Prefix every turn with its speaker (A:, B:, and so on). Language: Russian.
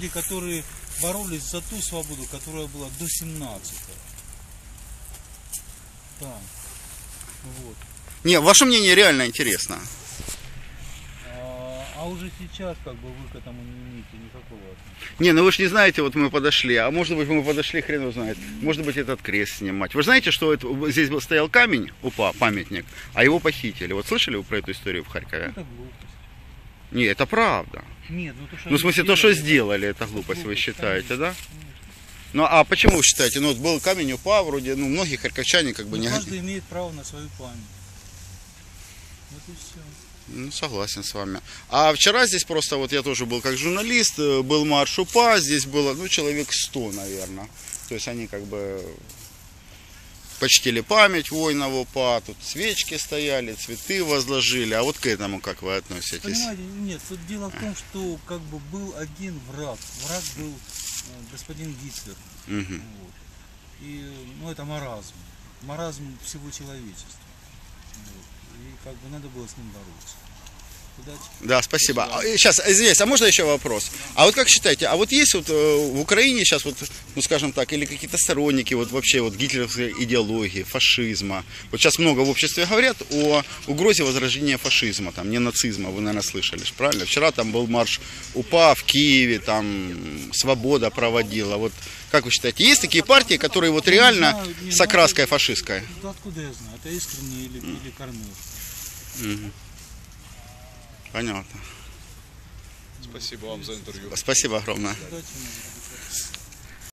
A: люди, которые боролись за ту свободу, которая была до 17-го. Да. Вот.
B: Не, ваше мнение реально интересно.
A: А уже сейчас как бы вы к этому не имеете никакого отношения.
B: Не, ну вы же не знаете, вот мы подошли, а может быть мы подошли, хрен его знает, может быть этот крест снимать. Вы знаете, что здесь стоял камень, УПА, памятник, а его похитили. Вот слышали вы про эту историю в Харькове?
A: Это глупость.
B: Не, это правда.
A: Нет, ну то, что
B: Ну в смысле, то, что сделали, это глупость, вы считаете, да? Ну а почему вы считаете? Ну вот был камень УПА, вроде, ну многие харьковчане как бы не...
A: Каждый имеет право на свою память. Вот и все.
B: Ну, согласен с вами. А вчера здесь просто, вот я тоже был как журналист, был марш УПА, здесь было, ну, человек 100, наверное. То есть они как бы почтили память воинов УПА, тут свечки стояли, цветы возложили. А вот к этому как вы относитесь?
A: Понимаете, нет, тут дело в том, что как бы был один враг. Враг был господин Гитлер.
B: Угу.
A: Вот. И, ну, это маразм. Маразм всего человечества. Вот. И как бы надо было с ним бороться. Удачи.
B: Да, спасибо. Сейчас, извиняюсь, а можно еще вопрос? А вот как считаете, а вот есть вот в Украине сейчас вот, ну скажем так, или какие-то сторонники вот вообще вот гитлеровской идеологии, фашизма? Вот сейчас много в обществе говорят о угрозе возрождения фашизма, там, не нацизма, вы, наверное, слышали, правильно? Вчера там был марш УПА в Киеве, там Свобода проводила. Вот как вы считаете, есть такие партии, которые вот реально с окраской фашистской?
A: Да откуда я знаю? Это искренне или кормеж?
B: Угу. Понятно.
C: Спасибо вам за интервью.
B: Спасибо огромное.
A: Удачи.